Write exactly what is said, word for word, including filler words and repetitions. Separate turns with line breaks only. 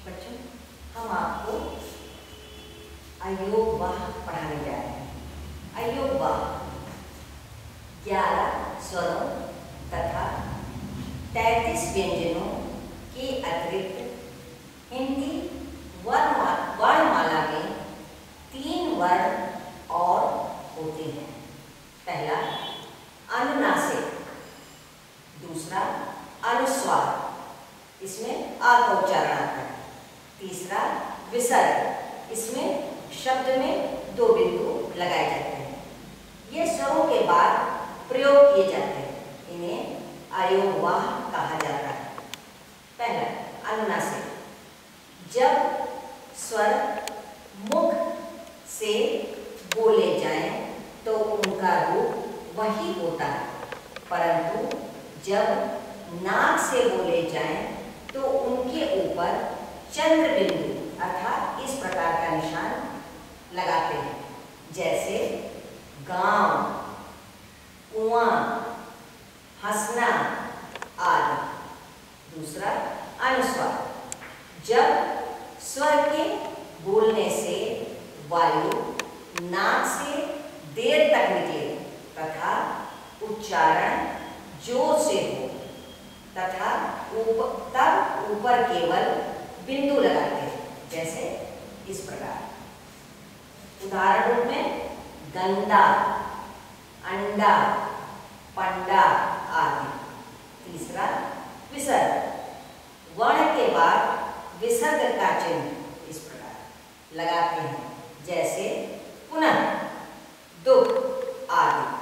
बच्चों, हम आपको अयोग वाह पढ़ाने जा रहे हैं। अयोग वाह ग्यारह स्वरों तथा तैंतीस व्यंजनों के अतिरिक्त हिंदी वर्ण वर्णमाला में तीन वर्ण और होते हैं। पहला अनुनासिक, दूसरा अनुस्वार, इसमें आ का उच्चारण आता है। तीसरा विसर्ग, इसमें शब्द में दो बिंदु लगाए जाते हैं। ये स्वरों के बाद प्रयोग किए जाते हैं, इन्हें अयोग वाह कहा जाता है। पहला अनुनासिक, जब स्वर मुख से बोले जाएं तो उनका रूप वही होता है, परंतु जब नाक से बोले जाएं तो उनके ऊपर चंद्र बिंदु अर्थात इस प्रकार का निशान लगाते हैं, जैसे गांव, कुआं, हंसना आदि। दूसरा अनुस्वार, जब स्वर के बोलने से वायु नाक से देर तक निकले तथा उच्चारण जोर से हो तथा ऊपर तब ऊपर केवल बिंदु लगाते हैं, जैसे इस प्रकार। उदाहरण रूप में गंदा, अंडा, पंडा आदि। तीसरा विसर्ग, वर्ण के बाद विसर्ग का चिन्ह इस प्रकार लगाते हैं, जैसे पुनः, दुख आदि।